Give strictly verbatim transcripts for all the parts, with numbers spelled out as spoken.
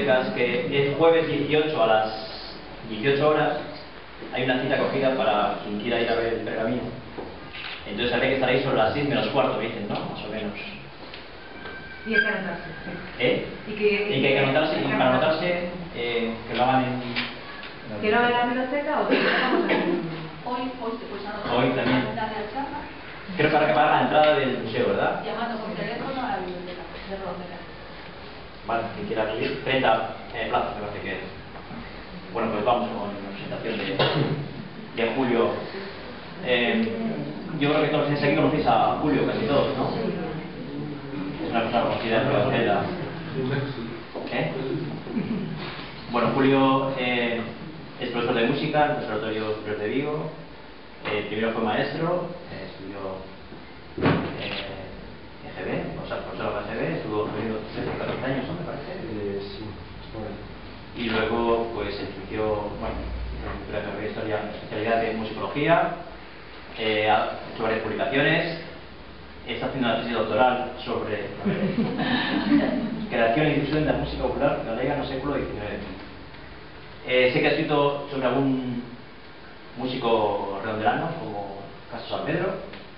bibliotecas que es jueves dieciocho a las dieciocho horas, hay una cita cogida para quien quiera ir a ver el pergamino. Entonces habría que estar ahí sobre las seis menos cuarto, me dicen, ¿no? Más o menos. Y hay que anotarse. ¿Eh? Y que, y que hay que anotarse, y para anotarse, eh, que lo hagan en... ¿Que lo hagan en la biblioteca o que lo hagamos aquí? Hoy, hoy te puedes anotar. Hoy también. Darle al charla. Creo que para que pagar la entrada del museo, ¿verdad? Llamando por teléfono a la biblioteca de Rodera. Vale, quien quiera ir, treinta eh, plazas me parece que es. Bueno, pues vamos con la presentación de, de Julio. Eh, yo creo que todos aquí conocéis a Julio, casi todos, ¿no? Es una persona conocida en Venezuela. ¿Eh? Bueno, Julio eh, es profesor de música en el Conservatorio Superior de Vigo. Eh, primero fue maestro, eh, estudió eh, E G B, o sea, profesor de E G B, estuvo trece o catorce años, ¿no? Me parece. Eh, sí, bueno. Y luego, pues, estudió, bueno, la carrera de historia, especialidad de musicología, eh, ha hecho varias publicaciones, está haciendo una tesis doctoral sobre creación y difusión de la música popular galega en el século diecinueve. Eh, sé que ha escrito sobre algún músico redondelano, como Castro San Pedro,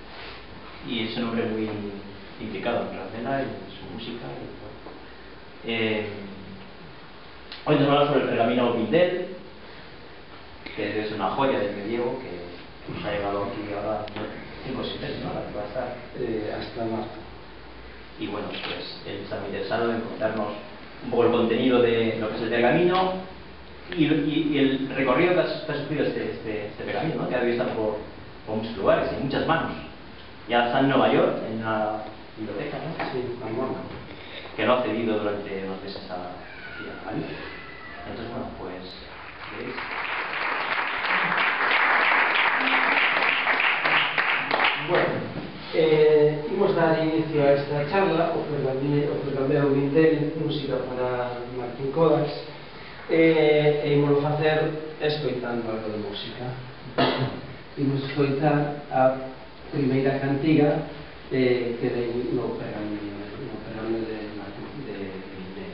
y es un hombre muy implicado en Redondela y en su música. Y, bueno. eh, hoy nos vamos a hablar sobre el pergamino Pindel, que es una joya del medievo que, que nos ha llegado aquí ahora cinco o seis meses, ¿no? La que va a estar Eh, hasta marzo. y bueno, pues él está muy interesado en contarnos un poco el contenido de lo que es el pergamino y, y, y el recorrido que ha, que ha sufrido este, este, este pergamino, ¿no? Que ha debido estar por, por muchos lugares, en muchas manos. Ya está en Nueva York, en una biblioteca, ¿no? Sí, Amona. Que lo ha cedido durante unos meses a, a Ali. Entonces, bueno, pues ¿veis? Bueno, eh, imos dar inicio a esta charla, o pergamino Pindel, música para Martín Kodax, eh, e imos facer escoitando algo de música. Imos escoitar a primeira cantiga eh, que dei no pergamino, no pergamino de Martín de Pindel.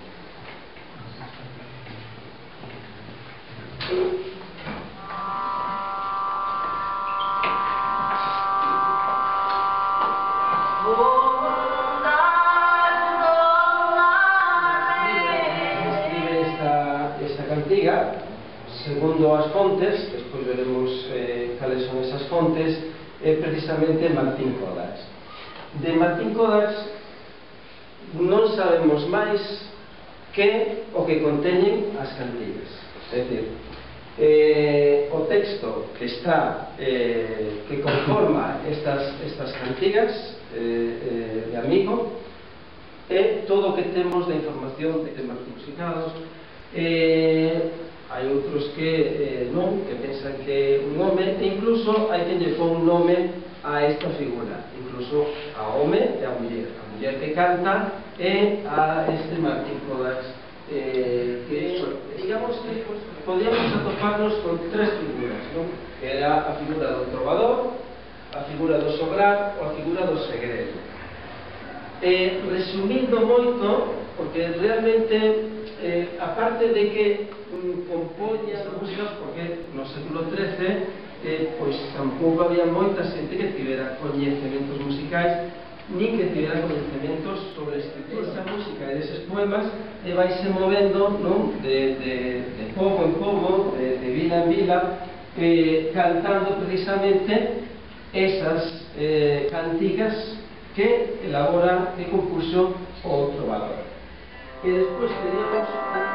Cantiga, segundo as fontes, despois veremos eh, cales son esas fontes, é precisamente Martín Kodax. De Martín Kodax non sabemos máis que o que conteñen as cantigas. É dicir, eh, o texto que está eh, que conforma estas, estas cantigas eh, eh, de amigo é todo o que temos de información de Martín Musicados. Eh, hai outros que eh, non, que pensan que un home, e incluso hai que lle pon un nome a esta figura, incluso a home e a muller, a muller que canta e a este Martín Kodax, eh, que digamos que podíamos atoparnos con tres figuras, non? Que era a figura do trovador, a figura do sograr ou a figura do segredo. Eh, resumindo moito, porque realmente Eh, aparte de que um, compoña as músicas, porque no século trece eh, pois tampouco había moita xente que tivera coñecementos musicais nin que tivera coñecementos sobre a escritura desa música e deses poemas, e vaise movendo, non? De, de, de pobo en pobo, de, de vila en vila, eh, cantando precisamente esas eh, cantigas que elabora e compuso o trovador. Que despois teníamos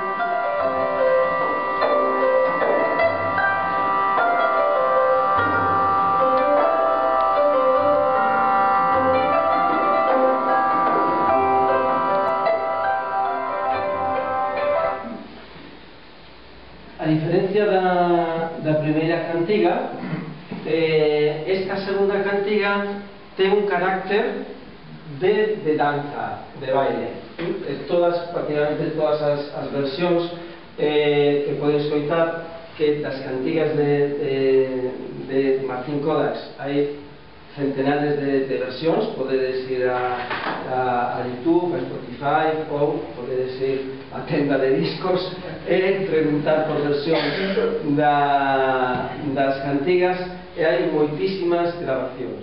a diferencia da, da primeira cantiga, eh, esta segunda cantiga ten un carácter de, de danza, de baile. Todas, prácticamente todas as, as versións eh, que podes escoitar, que das cantigas de, de, de Martín Kodax hai centenares de, de versións, podedes ir a, a, a YouTube YouTube, a Spotify ou podedes ir á tenda de discos e preguntar por versións da, das cantigas e hai moitísimas grabacións.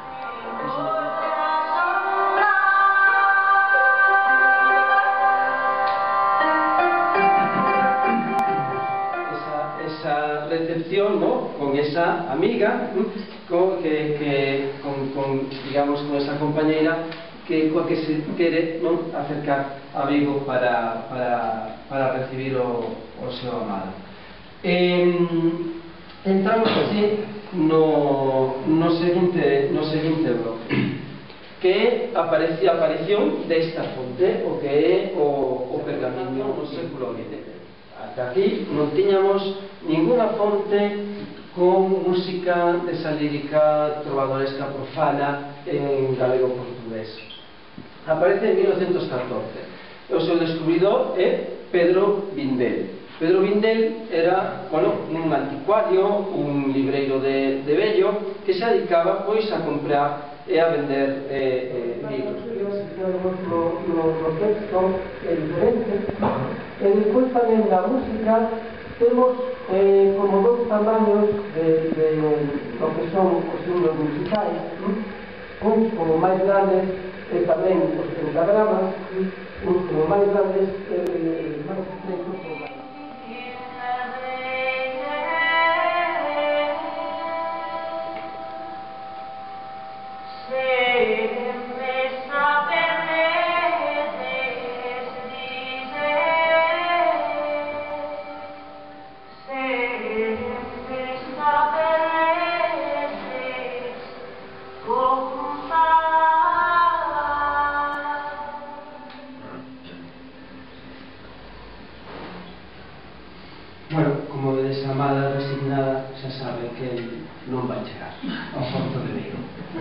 Recepción, ¿no? Con esa amiga, con, que, que, con, con, digamos, con esa compañera que, que se quere, ¿no?, acercar a Vigo para, para, para recibir o, o seu amado. Eh, entramos así no, no, seguinte, no seguinte bloque, que é a aparición desta fonte, o que é o, o pergamiño no século vinte. Hasta aquí non tiñamos ninguna fonte con música desa lírica trovadoresca profana en galego-portugués. Aparece en mil novecientos catorce. O seu descubridor é Pedro Vindel. Pedro Vindel era, bueno, un anticuario, un libreiro de, de vello, que se dedicaba pois a comprar e a vender eh, eh, libros. No, no, no texto é diferente. E despois tamén da música temos eh, como dos tamaños de, de lo que son os signos musicais, uns como máis grandes e tamén os pentagramas, uns como máis grandes e eh, máis estreitos como máis. Bueno, como desamada, resignada, xa sabe que non vai chegar ao porto de Vigo.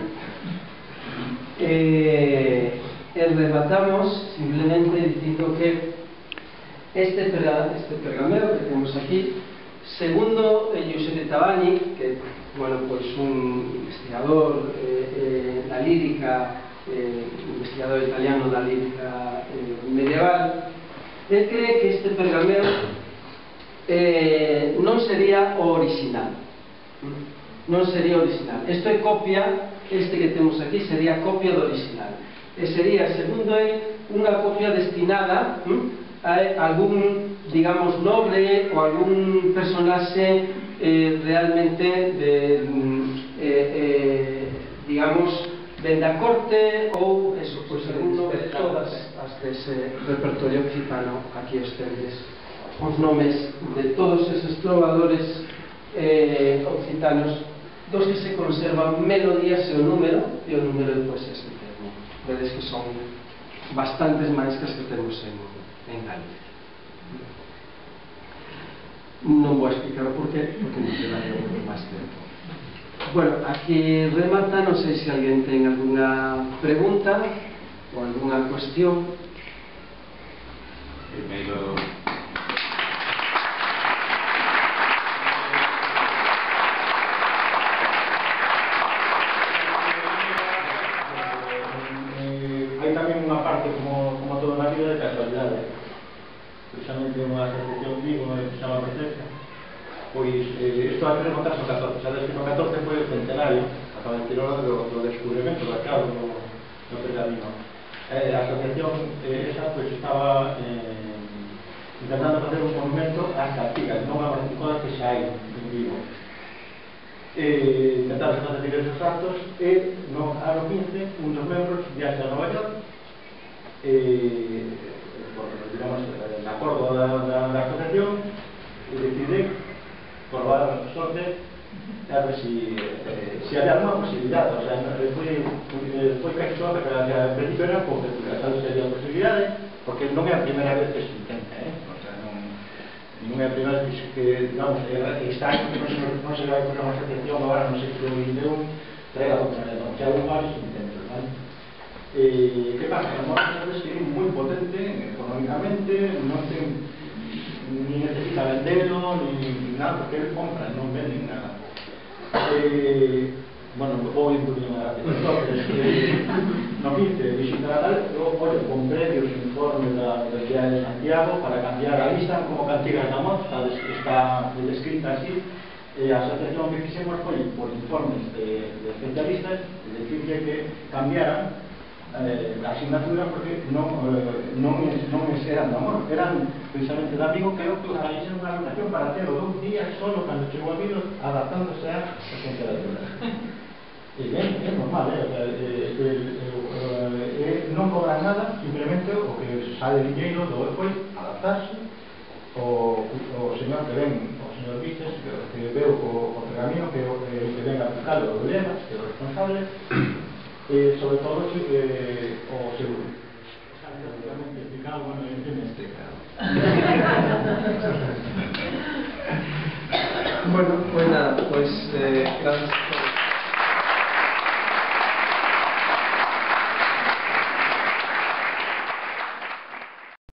E, e rematamos simplemente dicindo que este, perga, este pergamero que temos aquí, segundo Giuseppe Tabani, que bueno, pois un investigador eh, eh, da lírica, eh, investigador italiano da lírica eh, medieval, el cree que este pergamero Eh, non sería o original, non sería o original. Isto é copia, este que temos aquí sería copia do original, e sería, segundo é, unha copia destinada a algún, digamos, noble ou algún personaxe eh, realmente de, eh, eh, digamos, ben da corte ou, eso, pois, segundo todas as dese repertorio occitano aquí os tendes. Os nomes de todos esos trovadores eh, occitanos dos que se conservan melodías e o número e o número depois é este termo. Vedes que son bastantes máis que as que temos en, en Galicia. Non vou explicar o porqué, porque non te daría moito máis tempo. Bueno, aquí remata, non sei se alguén ten alguna pregunta ou alguna cuestión. Primeiro, hai tamén unha parte como, como toda na vida de casualidade. Precisamente unha asociación Vigo que se chama Presencia, pois eh, isto hai que remontarse ao catorce. Sabes que no catorce foi o centenario, acaba de tirar do, do descubrimento da clave no, no pergamino. Eh, a asociación eh, esa pois estaba eh, intentando facer un monumento ás cantigas, non a Manticodas que xa hai en Vigo. Eh, intentaron facer diversos actos e no ano quince un dos membros viaxe a Nova York e, bueno, digamos, en acordo da, da, da asociación e decide probar sorte a ver si, eh, si había alguna posibilidad. O sea, foi, foi casi sorte que al principio era porque sabes que había posibilidade, porque non é a primeira vez que se intenta, eh? O sea, non, non é a primeira vez que, digamos, está que non se, non se vai por unha asociación agora no século vinte e un traiga contra el, que hai varios intentos, ¿vale? Eh, que pasa? Que a Mostra é moi potente económicamente, non ten ni necesita vendelo ni nada, porque él compra, non venden nada. Eh, bueno, vou ir un poquinho máis rápido. Entonces, eh, no quince visita a tal, eu, olha, con Santiago para cambiar a lista como cantigas de amor, está, está descrita así. E a asociación que fixemos foi por informes de, de especialistas decirle que cambiaran eh, a asignatura porque non, eh, non, non eran de amor, eran precisamente de amigo. Creo que organizan unha relación para telo dous días solo cando chegou a Vilos adaptándose a temperatura. E ben, é normal, eh? eh, eh, eh, eh, non cobran nada, simplemente o que sale dinheiro do foi adaptarse. O, o señor que ven, o señor Vices, que, que veo o, o pergamino, que, eh, que ven a buscar o Lemas, que é o responsable, e sobre todo eh, o seguro. Prácticamente explicado, bueno, evidentemente explicado. Bueno, pues nada, pues eh, gracias por